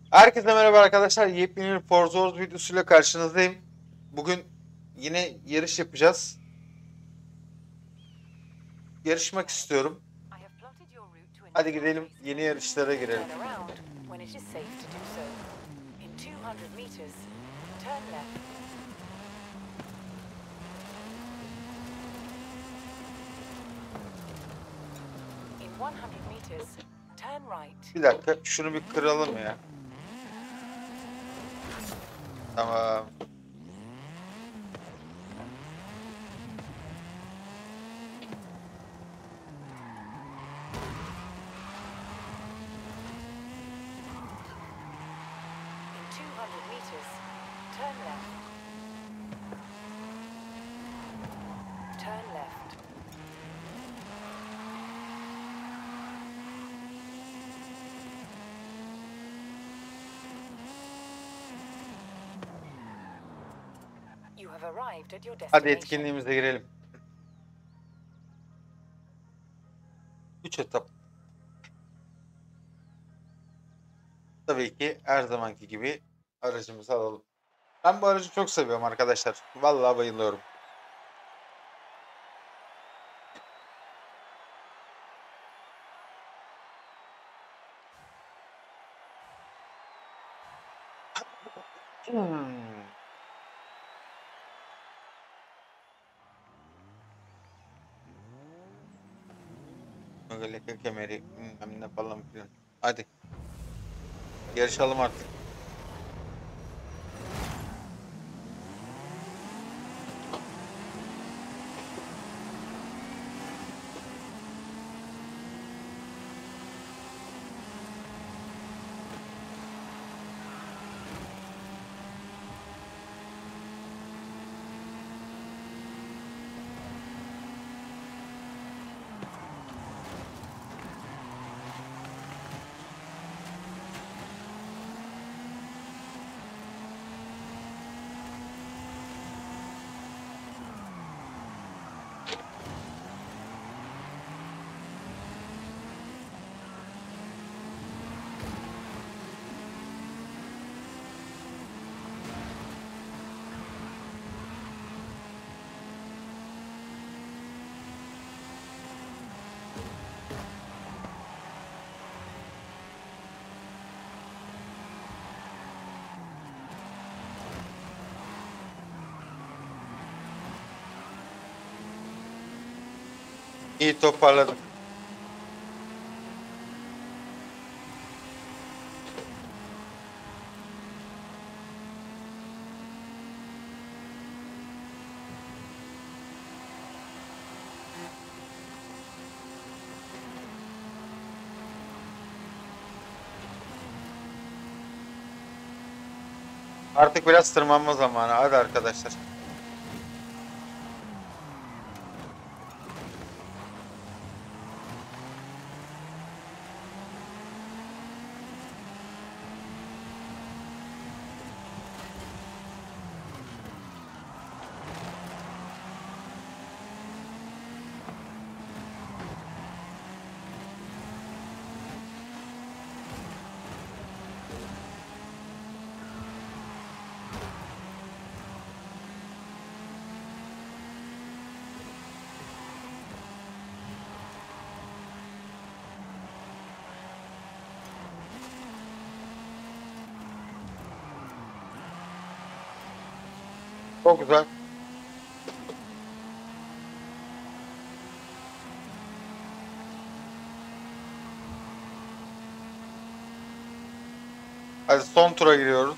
Herkese merhaba arkadaşlar. Yepyeni bir Forza Horizon videosuyla karşınızdayım. Bugün yine yarış yapacağız. Yarışmak istiyorum. Hadi gidelim, yeni yarışlara girelim. Bir dakika, şunu bir kıralım ya. Tamam. Hadi etkinliğimize girelim. 3 etap. Tabii ki her zamanki gibi aracımızı alalım. Ben bu aracı çok seviyorum arkadaşlar. Vallahi bayılıyorum. Hmm. Leke kemeri bilmem ne falan filan. Hadi yarışalım artık. İyi toparladık. Artık biraz tırmanma zamanı. Hadi arkadaşlar. Çok güzel. Hadi son tura giriyoruz.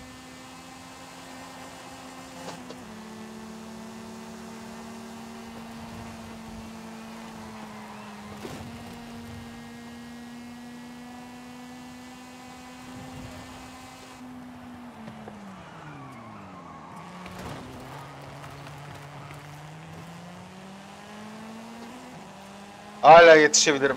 Hala yetişebilirim.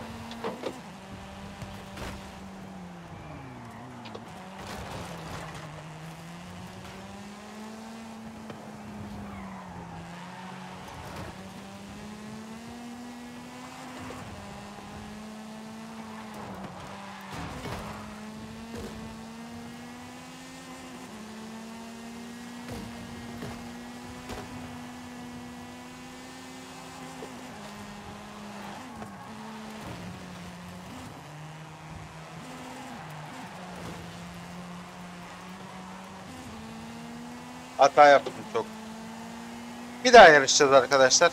Hata yaptım çok. Bir daha yarışacağız arkadaşlar.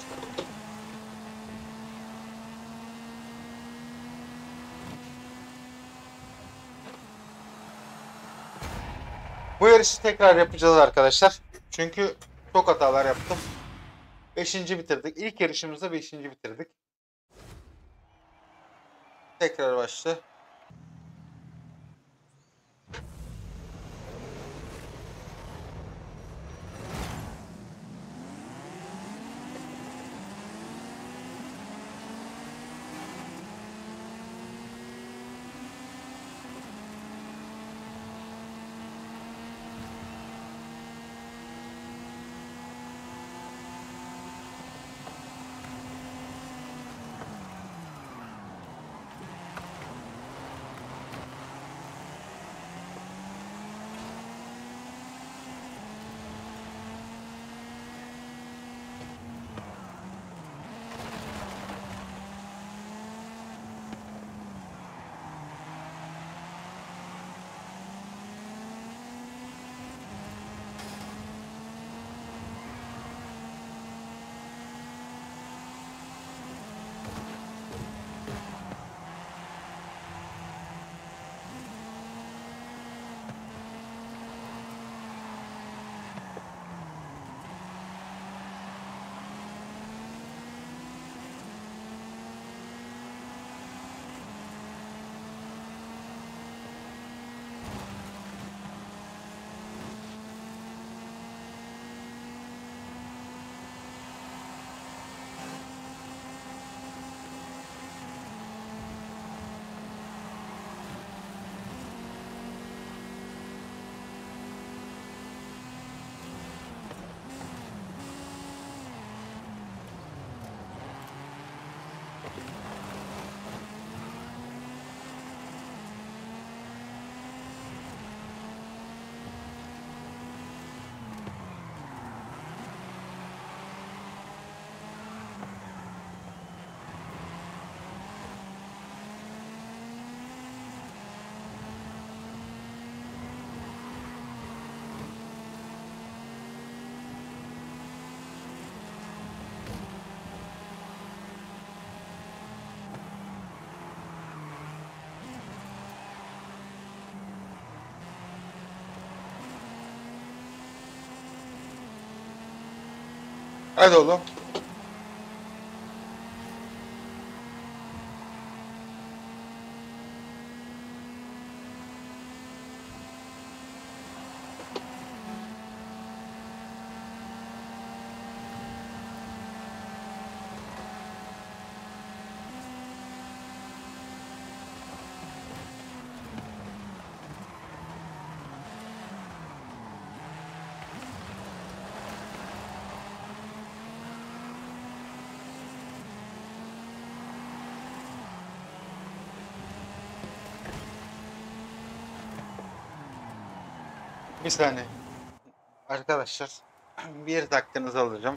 Bu yarışı tekrar yapacağız arkadaşlar. Çünkü çok hatalar yaptım. Beşinci bitirdik. İlk yarışımızda beşinci bitirdik. Tekrar başla. Hadi oğlum. Bir saniye. Arkadaşlar bir dakikanızı alacağım.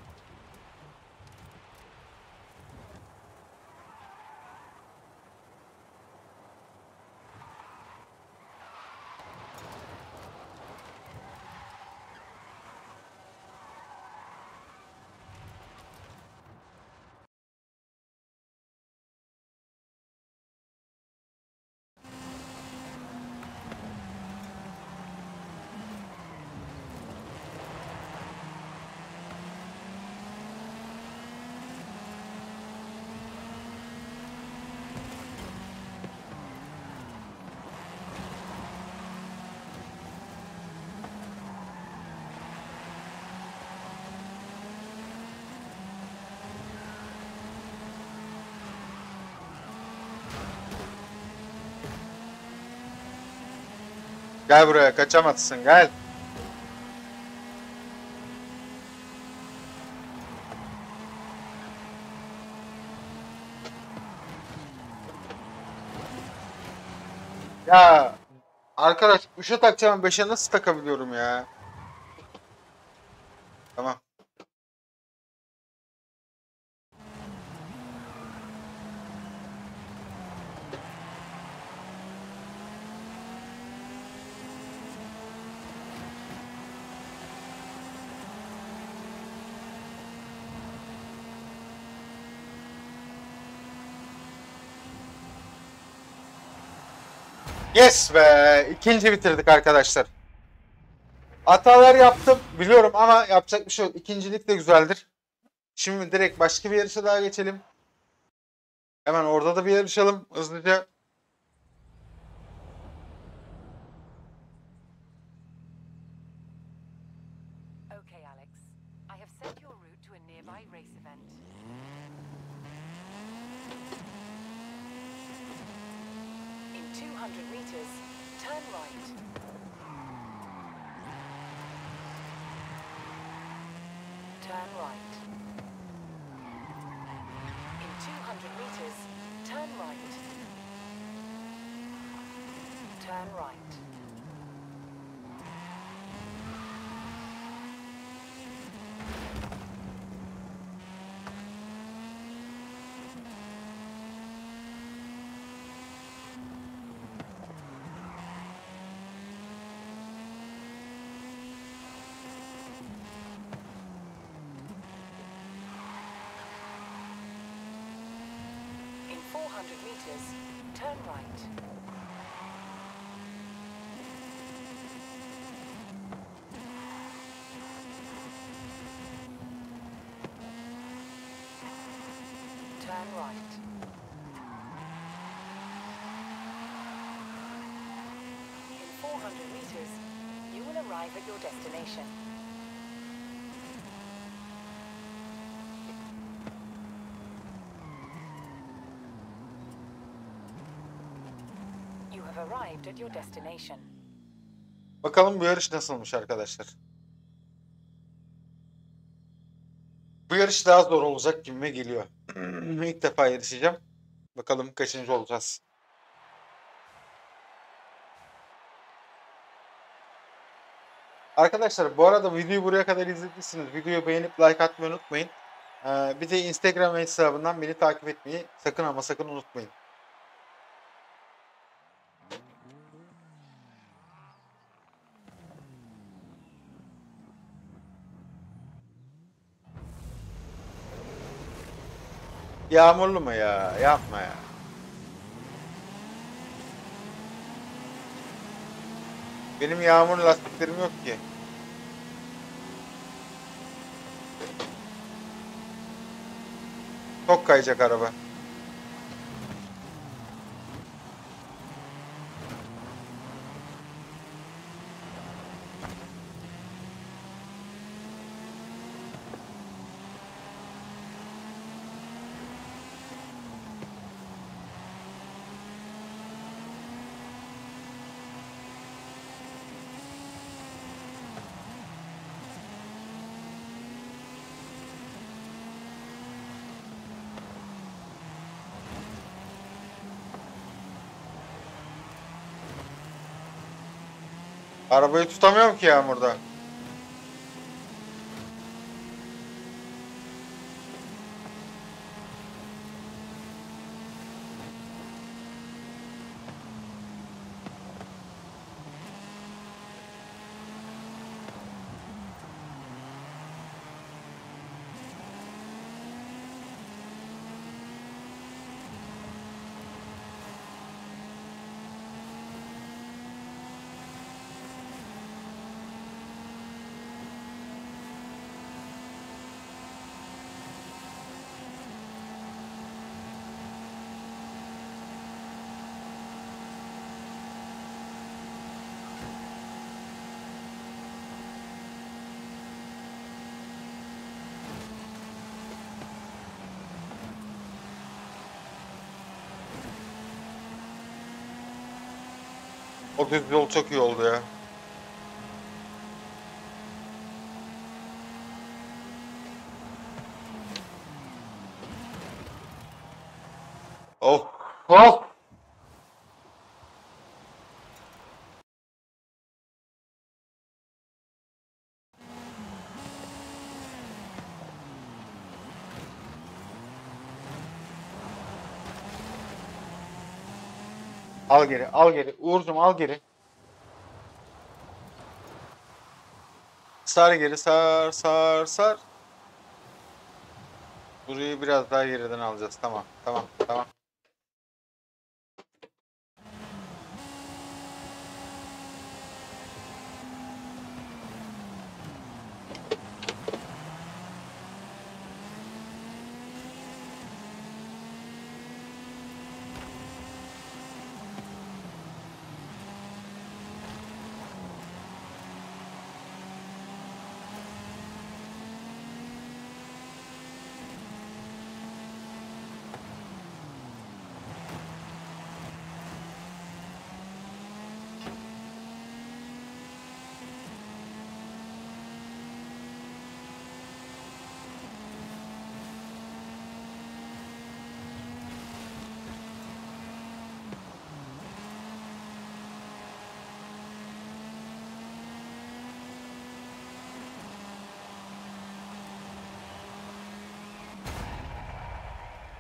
Gel buraya, kaçamazsın, gel. Ya arkadaş 3'e takacağım, 5'e nasıl takabiliyorum ya? Tamam. Yes be! İkinci bitirdik arkadaşlar. Hatalar yaptım biliyorum ama yapacak bir şey yok. İkincilik de güzeldir. Şimdi direkt başka bir yarışa daha geçelim. Hemen orada da bir yarışalım hızlıca. Okay, Alex. I have set your route to a nearby race event. In 200 meters, turn right. Turn right. In 200 meters, turn right. Turn right. In 400 meters, turn right. Turn right. In 400 meters, you will arrive at your destination. You have arrived at your destination. Bakalım bu yarış nasılmış arkadaşlar. Bu yarış daha zor olacak gibime geliyor. İlk defa yarışacağım. Bakalım kaçıncı olacağız. Arkadaşlar bu arada videoyu buraya kadar izlediyseniz videoyu beğenip like atmayı unutmayın. Bir de Instagram hesabından beni takip etmeyi sakın ama sakın unutmayın. Yağmurlu mu ya? Yapma ya. Benim yağmur lastiklerim yok ki. Çok kayacak araba. Arabayı tutamıyorum ki yağmurda. O düz yol çok iyi oldu ya. Of. Of. Al geri, al geri. Uğur'cum al geri. Sar geri, sar, sar, sar. Burayı biraz daha geriden alacağız. Tamam, tamam, tamam.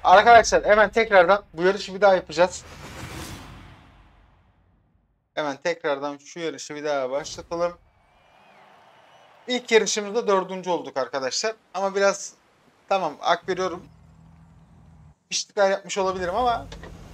Arkadaşlar hemen tekrardan bu yarışı bir daha yapacağız. Hemen tekrardan şu yarışı bir daha başlatalım. İlk yarışımızda 4. olduk arkadaşlar. Ama biraz tamam hak veriyorum. İştikal yapmış olabilirim ama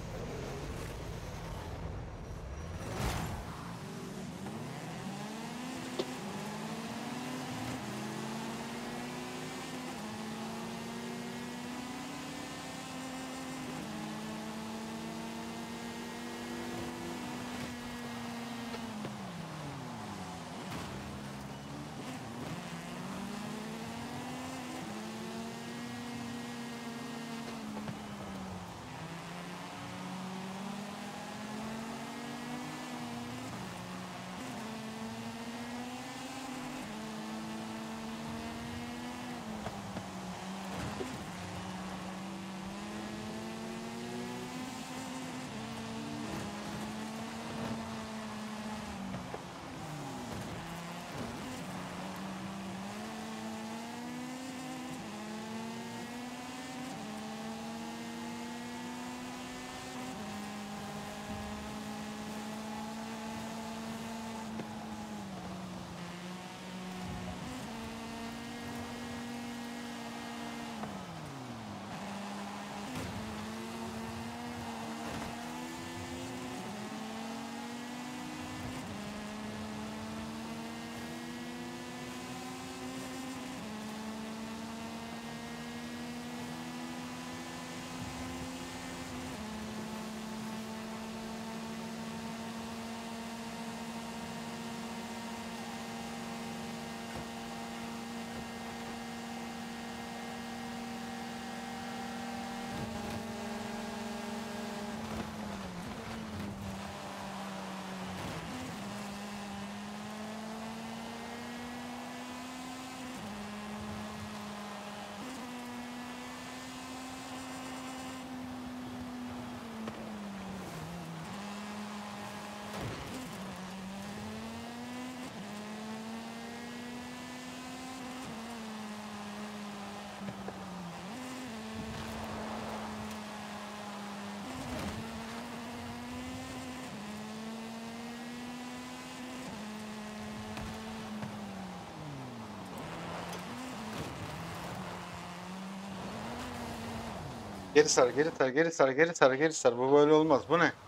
geri sar, geri sar, geri sar, geri sar, geri sar. Bu böyle olmaz. Bu ne?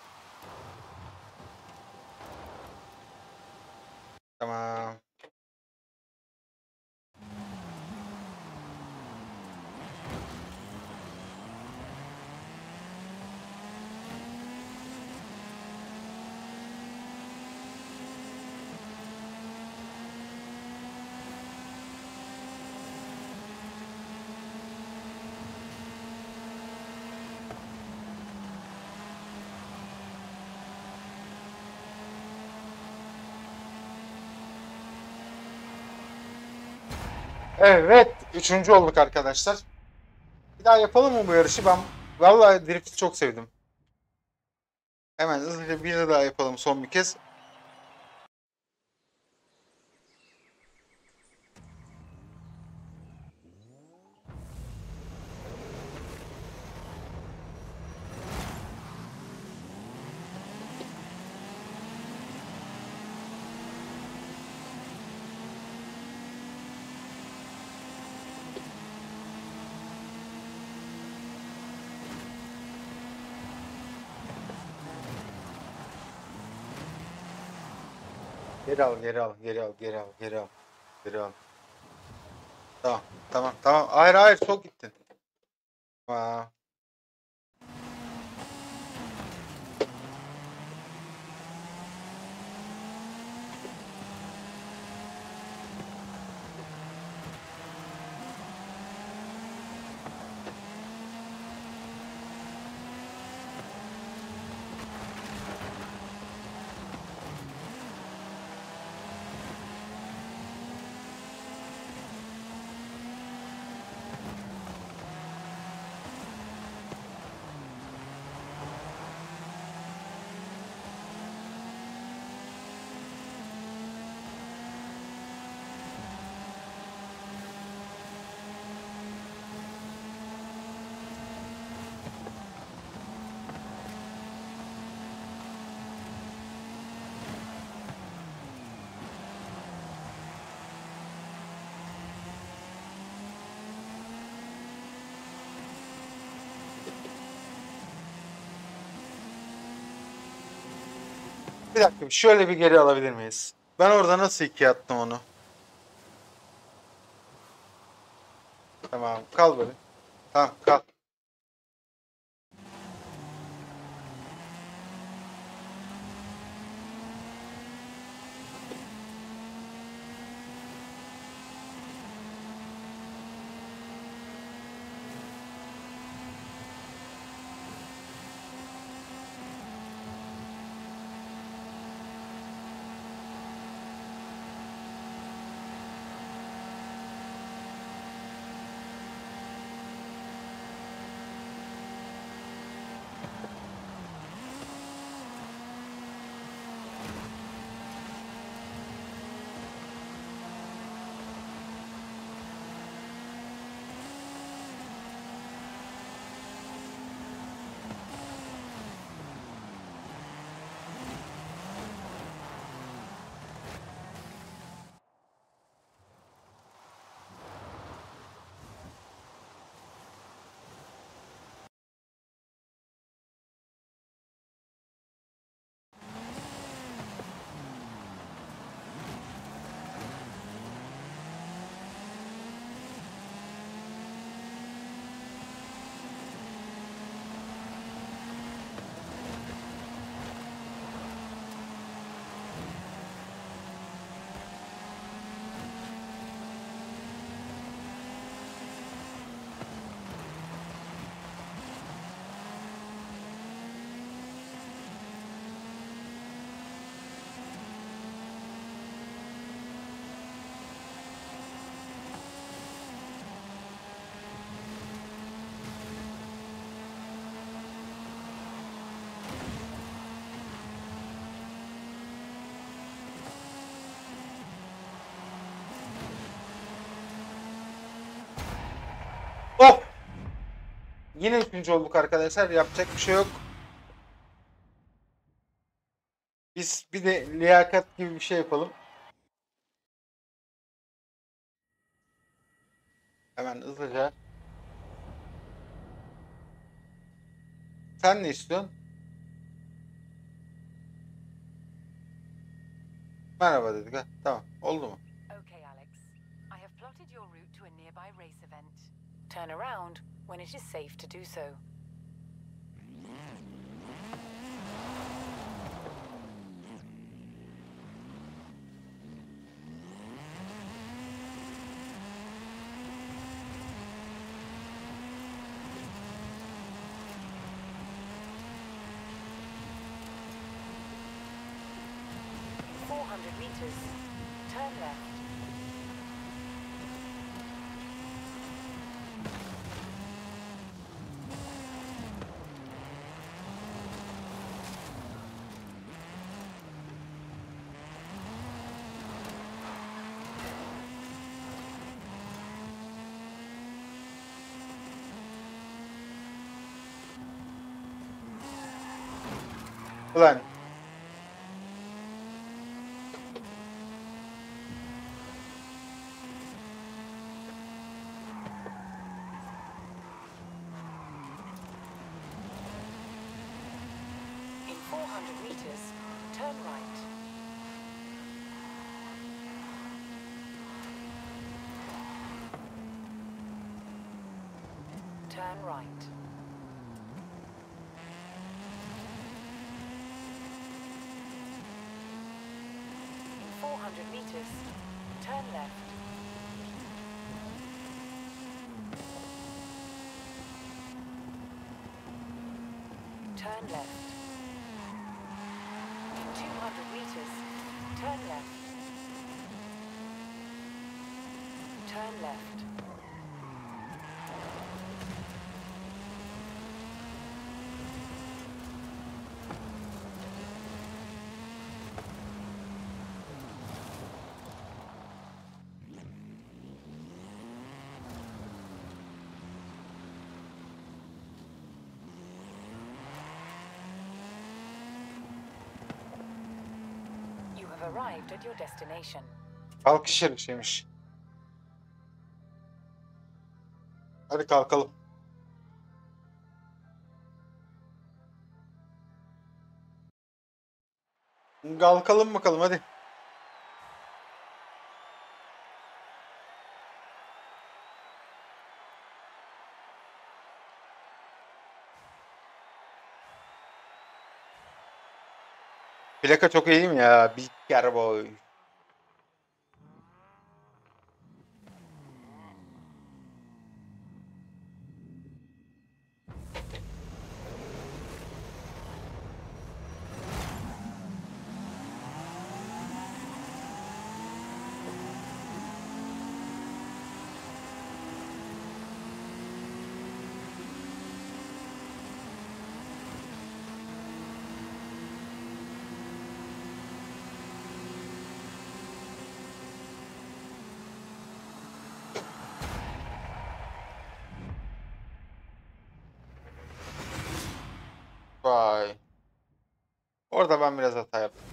Tamam. Evet, 3. olduk arkadaşlar. Bir daha yapalım mı bu yarışı? Ben vallahi Drift'i çok sevdim. Hemen hızlıca bir daha yapalım son bir kez. Geri al, geri al, geri al, geri al, geri al, geri al. Tamam, tamam, tamam. Hayır, hayır, çok gittin. Aa, Bir dakika şöyle bir geri alabilir miyiz? Ben orada nasıl ikiye attım onu? Tamam kal böyle. Tamam kal. Oh! Yine üçüncü olduk arkadaşlar. Yapacak bir şey yok. Biz bir de liyakat gibi bir şey yapalım. Hemen hızlıca. Sen ne istiyorsun? Merhaba dedik ha. Tamam. Oldu mu? Okay, Alex. I have plotted your route to a nearby race event. Turn around when it is safe to do so. In 400 meters, turn left. Ulan. In 400 meters, turn right. Turn right. In 400 meters, turn left. Turn left. In 200 meters, turn left. Turn left. You have arrived at your destination. Kalkış yarışıymış. Hadi kalkalım. Kalkalım bakalım hadi. Plaka çok iyi değil mi ya? Big Boy. Vay. Orada ben biraz hata yaptım.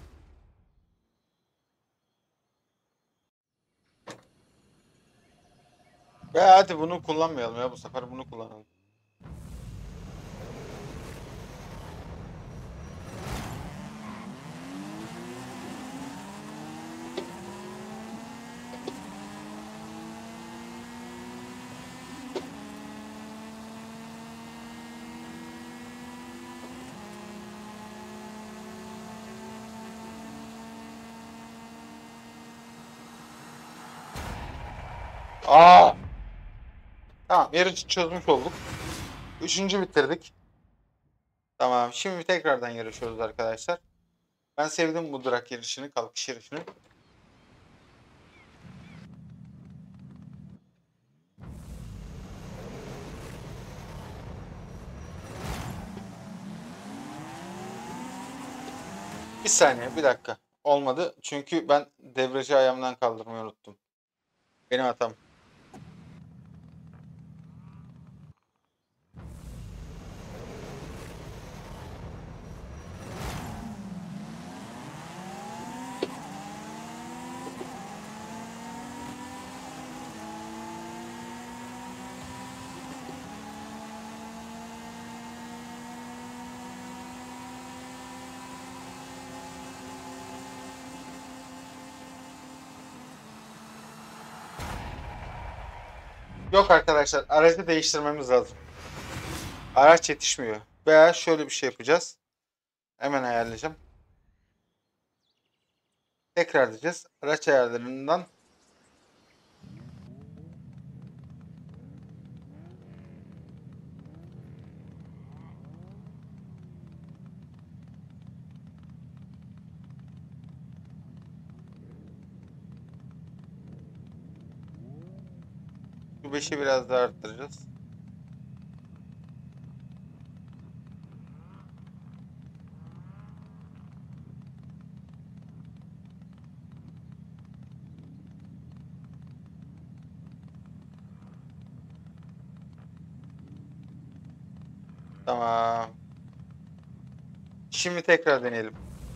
Ve hadi bunu kullanmayalım ya, bu sefer bunu kullanalım. Aa! Tamam, yarışı çözmüş olduk. Üçüncü bitirdik. Tamam, şimdi tekrardan yarışıyoruz arkadaşlar. Ben sevdim bu drag yarışını, kalkış yarışını. Bir saniye, bir dakika. Olmadı. Çünkü ben debriyajı ayağımdan kaldırmayı unuttum. Benim hatam. Yok arkadaşlar, aracı değiştirmemiz lazım. Araç yetişmiyor. Veya şöyle bir şey yapacağız. Hemen ayarlayacağım. Tekrar diyeceğiz. Araç ayarlarından şu 5'i biraz daha arttıracağız. Tamam. Şimdi tekrar deneyelim.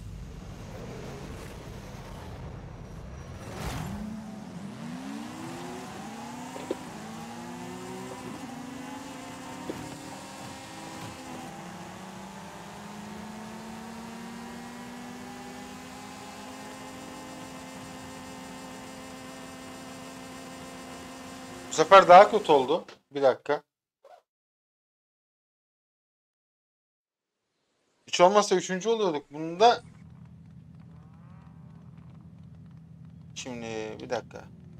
Bu sefer daha kötü oldu. Bir dakika. Hiç olmazsa üçüncü oluyorduk. Bunda şimdi bir dakika.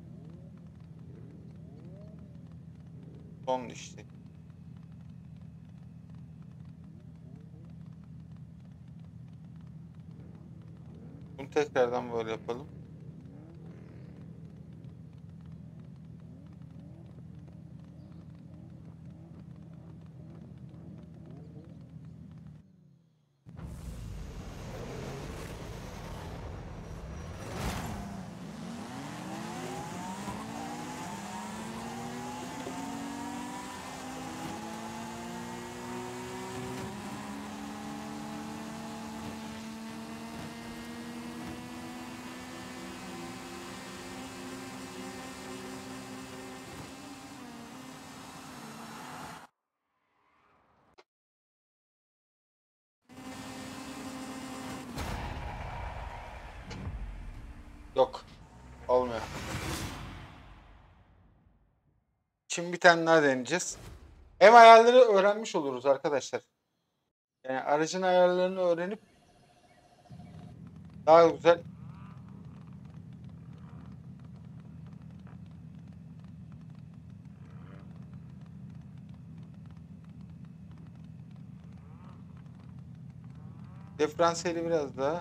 Son işte. Bunu tekrardan böyle yapalım. Yok. Olmuyor. Şimdi bir tane daha deneyeceğiz. Hem ayarları öğrenmiş oluruz arkadaşlar. Yani aracın ayarlarını öğrenip daha güzel. Diferansiyeli biraz daha.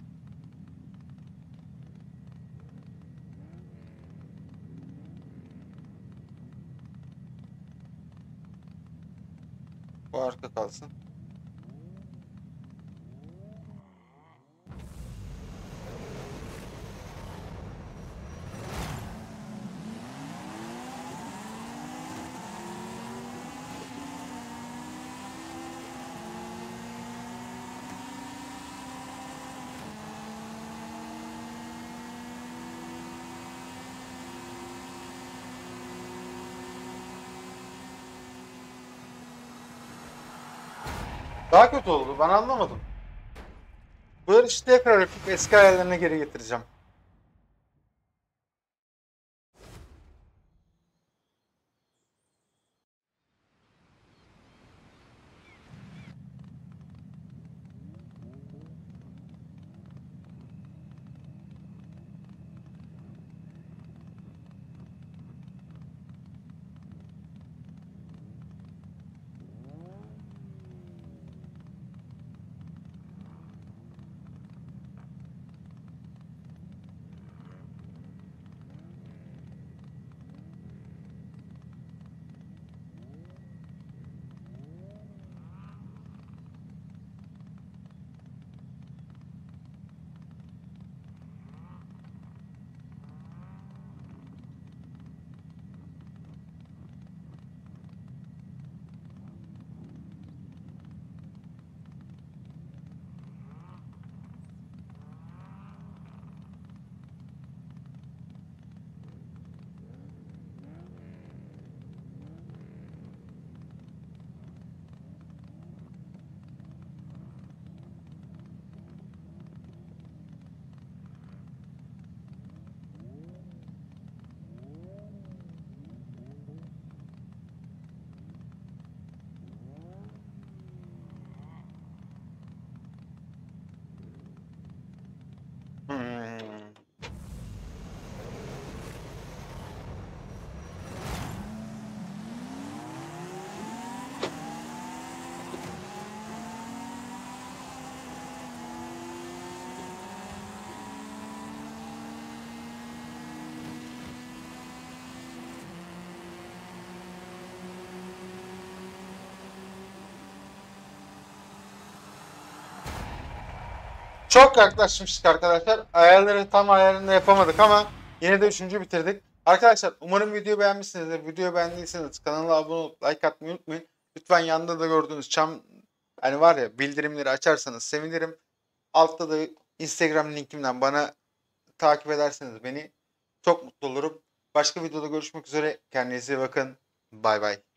Bu arka kalsın. Daha kötü oldu. Ben anlamadım. Bu yarışı tekrar yapıp eski ayarlarına geri getireceğim. Hmm. Çok yaklaşmıştık arkadaşlar. Ayarları tam ayarında yapamadık ama yine de üçüncü bitirdik. Arkadaşlar umarım videoyu beğenmişsinizdir. Videoyu beğendiyseniz kanala abone olup like atmayı unutmayın. Lütfen yanında da gördüğünüz çan hani var ya bildirimleri açarsanız sevinirim. Altta da Instagram linkimden bana takip ederseniz beni çok mutlu olurum. Başka videoda görüşmek üzere. Kendinize iyi bakın. Bay bay.